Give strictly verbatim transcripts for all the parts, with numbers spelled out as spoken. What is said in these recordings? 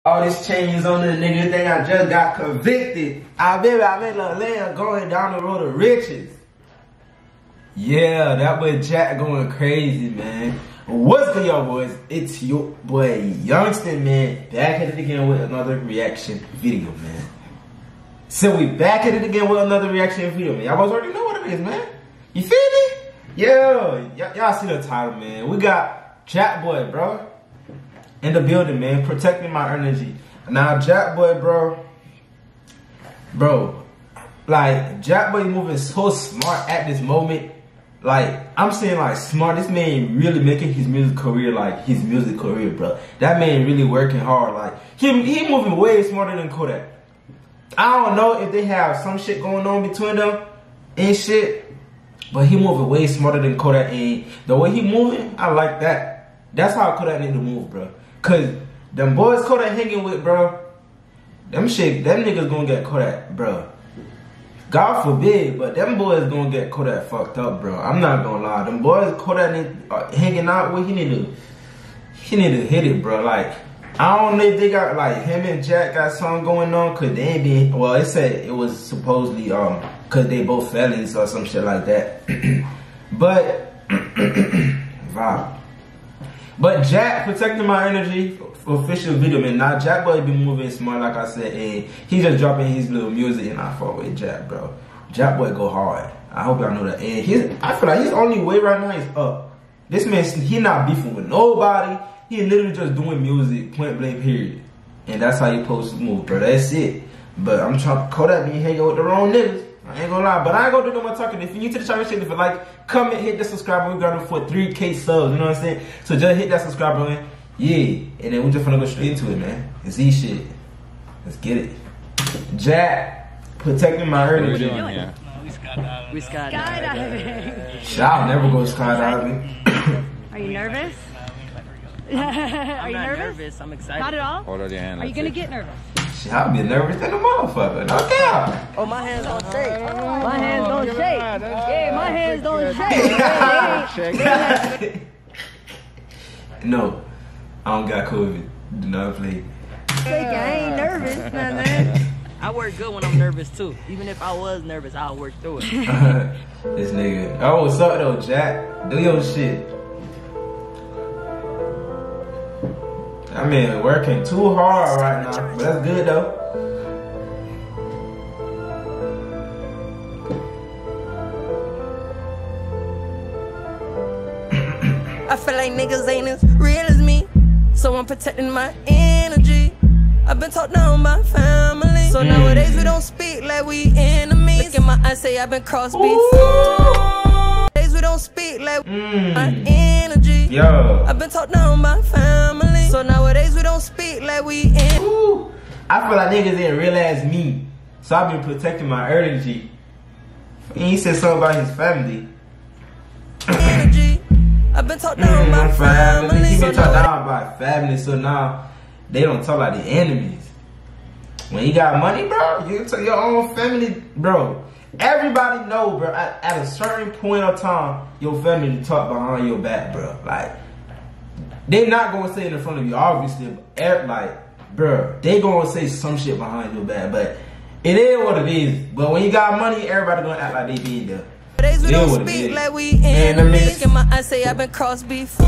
All this changes on the nigga thing. I just got convicted. I been, I been laying going down the road of riches. Yeah, that boy Jack going crazy, man. What's good, y'all boys? It's your boy Youngster, man. Back at it again with another reaction video, man. So we back at it again with another reaction video, man. Y'all boys already know what it is, man. You feel me? Yo, y'all see the title, man. We got Jack Boy, bro, in the building, man. Protecting my energy. Now, Jack Boy, bro, bro, like Jack Boy moving so smart at this moment. Like, I'm saying, like, smart. This man really making his music career, like, his music career, bro. That man really working hard. Like, he, he moving way smarter than Kodak. I don't know if they have some shit going on between them and shit, but he moving way smarter than Kodak. And the way he moving, I like that. That's how Kodak need to move, bro. Cause them boys Kodak hanging with, bro, them shit, them niggas gonna get Kodak, bro. God forbid, but them boys gonna get Kodak fucked up, bro. I'm not gonna lie. Them boys Kodak need, uh, hanging out with, he need to, he need to hit it, bro. Like, I don't know if they got, like, him and Jack got something going on, cause they ain't been, well, it said it was supposedly, um, cause they both felons or some shit like that. But, vibe. But Jack protecting my energy, official video, man. Now Jack Boy been moving smart, like I said, and he just dropping his little music, and I fuck with Jack, bro. Jack Boy go hard. I hope y'all know that. And his, I feel like his only way right now is up. This man, he not beefing with nobody. He literally just doing music, point blank, period. And that's how you supposed to move, bro. That's it. But I'm trying to Kodak me hanging with the wrong niggas. I ain't gonna lie, but I ain't gonna do no more talking. If you're new to the channel, shit, if you like, comment, hit the subscribe button. We got them for three K subs, you know what I'm saying? So just hit that subscribe button. Yeah, and then we just gonna go straight into it, man. It's Z shit. Let's get it. Jack, protecting my energy. What are we doing here? We skydiving. We skydiving. Shit, I'll never go skydiving. Are you nervous? I'm, I'm Are you not nervous? nervous? I'm excited. Not at all? Hold on your hand. Are you gonna get nervous? Shit, I'll be nervous than a motherfucker. No doubt. Oh, my hands don't shake. My hands don't shake. Yeah, my hands don't shake. No, I don't got COVID. Do not play. I ain't nervous, man. I work good when I'm nervous too. Even if I was nervous, I'll work through it. This nigga. Oh, what's up though, Jack? Do your shit. I mean, working too hard right now, but that's good though. I feel like niggas ain't as real as me, so I'm protecting my energy. I've been talked down by family, so mm. nowadays we don't speak like we enemies. Look in my eyes, say I've been crossed before. Nowadays we don't speak like mm. my energy. Yo, I've been talked down by family, so nowadays we don't speak like we enemies. I feel like niggas ain't real as me, so I've been protecting my energy. And he said something about his family. Energy. I've been talked down mm, by family. family. He been so talked down by family, so now they don't talk like the enemies. When you got money, bro, you tell your own family, bro. Everybody know, bro, at, at a certain point of time, your family talk behind your back, bro. Like, they not gonna say it in front of you, obviously, but like, bro, they gonna say some shit behind your back, but it is what it is. But when you got money, everybody gonna act like they be there. Nowadays we don't speak like we enemies. In my eyes, say I've been crossed before.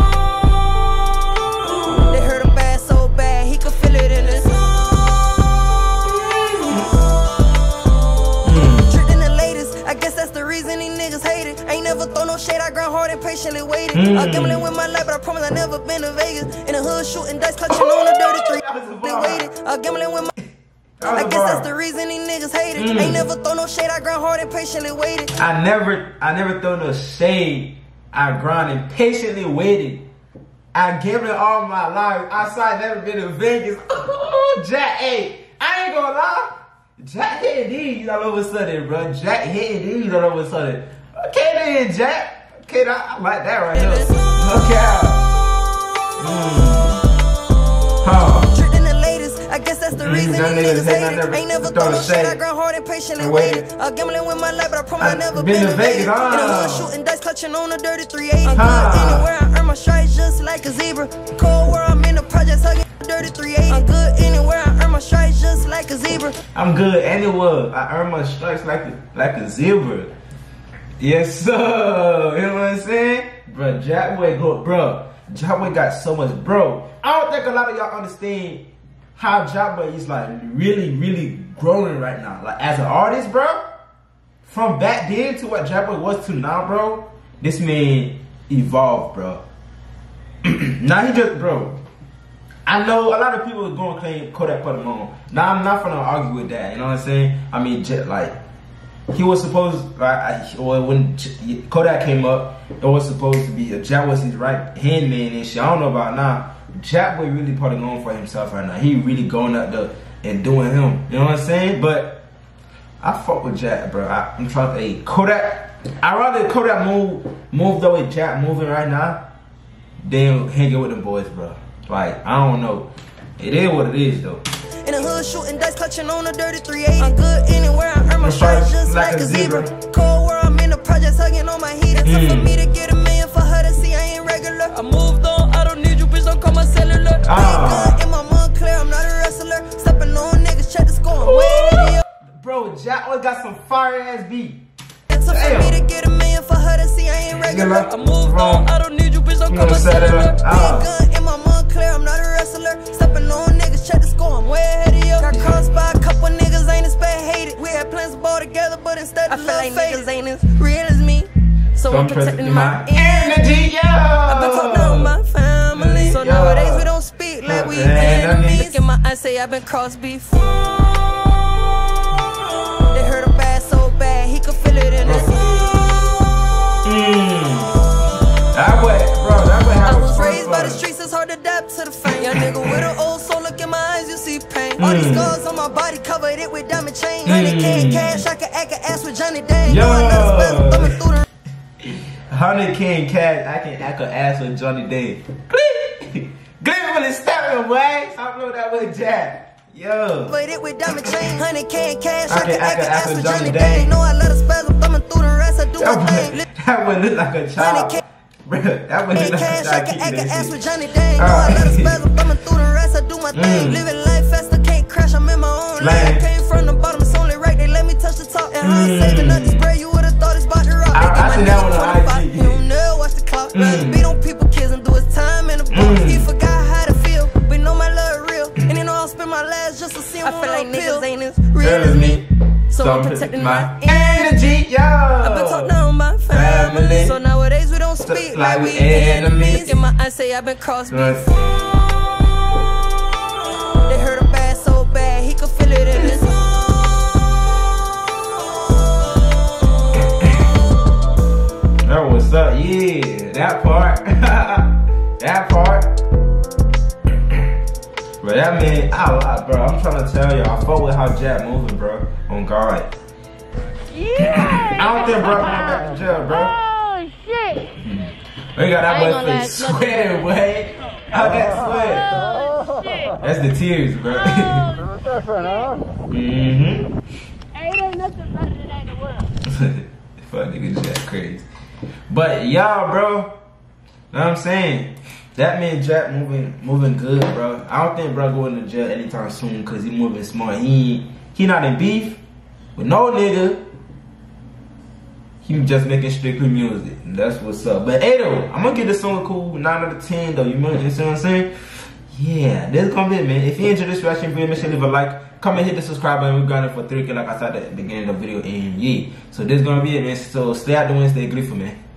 They hurt him bad, so bad he could feel it in his soul. Mm. Tricked in the latest, I guess that's the reason these niggas hate it. Ain't never throw no shade, I grind hard and patiently waited. Mm. I'm gambling with my life, but I promise I never been to Vegas. In the hood, shooting dice, clutching on the dirty three. They waited. I'm gambling with my. I guess that's the reason these niggas hate it. Mm. Ain't never throw no shade, I grind hard and patiently waited. I never, I never throw no shade. I grind and patiently waited. I gambled all my life. Outside, never been to Vegas. Oh, Jack, hey, I ain't gonna lie. Jack hitting these all of a sudden, bro. Jack hitting these all of a sudden. Okay then, Jack. Okay, I, I like that right here. Okay. Mm. Huh. I guess that's the mm, reason these niggas hate it. Ain't never throw no shit, I grind hard and patiently waited. I'm gambling with my life, but I promise I never been to Vegas. In the hood, shooting dice, clutching on the dirty three eighty. I'm good anywhere, I earn my stripes just like a zebra. Cold world, I'm in the projects, hugging the dirty dirty three eighty. I'm good anywhere, I earn my stripes just like a zebra. I'm good anywhere, I earn my stripes like a, like a zebra. Yes, sir. You know what I'm saying? Bro, Jackboy go, bro. Jackboy got so much, bro. I don't think a lot of y'all understand how Jackboy is like really, really growing right now. Like as an artist, bro. From back then to what Jackboy was to now, bro. This man evolved, bro. Now he just, bro. I know a lot of people are going to claim Kodak put him on. Now I'm not gonna argue with that. You know what I'm saying? I mean, just like. He was supposed, right, or when Kodak came up, it was supposed to be, Jack was his right hand man and shit. I don't know about now. Jackboy really putting on for himself right now. He really going up there and doing him. You know what I'm saying? But I fuck with Jack, bro. I, I'm trying to, hey, Kodak, I'd rather Kodak move, move the way Jack moving right now than hanging with them boys, bro. Like, I don't know. It is what it is, though. In the hood, shooting dice, clutching on a dirty three eighty. I'm good anywhere, I earn my stripes just like, like a zebra. zebra. Cold world, I'm in the projects, hugging on my heater. Mm. Tough for me to get a million, for her to see I ain't regular. I moved on, I don't need you, bitch, don't call my cellular. Ah. Big gun in my Montclair, I'm not a wrestler. Stepping on niggas, check the score, I'm way bro, Jack always got some fire ass beat. Tough for me to get a million, for her to see I ain't regular. I moved on, I don't need you, bitch, don't call my cellular. Ah. Big gun in my Montclair, I'm not a wrestler. Stepping on niggas, check the score, I'm way ahead of you. Got crossed by a couple niggas, ain't expect hated. We had plans to ball together, but instead I feel like niggas ain't as real as me. So, so I'm protecting my energy, yo. I've been talking to my family, so yo. Nowadays we don't speak like we enemies. Look in my eyes, say I've been crossed before. They hurt him bad, so bad he could feel it in his mm. That way, bro, that way I was raised by the streets, it's hard to adapt to the fame. Young nigga with an old soul, look in my eyes, you see pain. Mm. All these scars on my body, covered it with diamond chain. Honey mm. K cash, I can act an ass with Johnny Dang. Yo. One hundred K in cash, I can act an ass with Johnny Dang. Glenn really stepping, boy. Stop blowing that with Jack. Yo. But it with diamond chain. one hundred K in cash, I can act an ass with Johnny Dang. Know I let a spasm, thumbing through the rest, I do my thing. That would look like a child. Bro, that would look like a child. I can act an ass with Johnny Dang. Know I let a spasm, thumbing through the rest, I do my thing. Living life faster, can't crash, I'm in my own lane. I came from the bottom, it's only right, they let me touch the top. And how I'm saving up the spray, you would've thought it's about to rock. I see that one on I G. He don't know, watch the clock. Beat on people, kids, and do his time in the box. He forgot how to feel, but know my love real. And you know I'll spend my last just to see him. I feel like niggas ain't as real as me. So I'm protecting my energy, yo. I've been talking to my family, so nowadays we don't speak like we enemies. In my eyes say I've been crossed before. They hurt him bad, so bad he could feel it in his That what's up, yeah, that part, that part. Bro, that man, I, bro, I'm trying to tell you, I fuck with how Jack moving, bro, on guard. Yeah! I don't think bro going back to jail, bro. Oh, shit! We got that boy face sweating, boy. How that sweat? Oh, shit! That's the tears, bro. Mm-hmm. Ain't ain't nothing better than that in the world. Fuck nigga Jack crazy. But y'all, bro, know what I'm saying? That man Jack moving moving good, bro. I don't think bro going to jail anytime soon because he moving smart. He he not in beef with no nigga. He just making strictly music. That's what's up. But hey though, I'm gonna give this song a cool nine out of ten though. You know what I'm saying? Yeah, this is gonna be it, man. If you enjoyed this reaction video, make sure to leave a like. Come and hit the subscribe button. We're going for three K like I said at the beginning of the video. And yeah, so this is gonna be it, man. So stay out the way, stay grateful, man.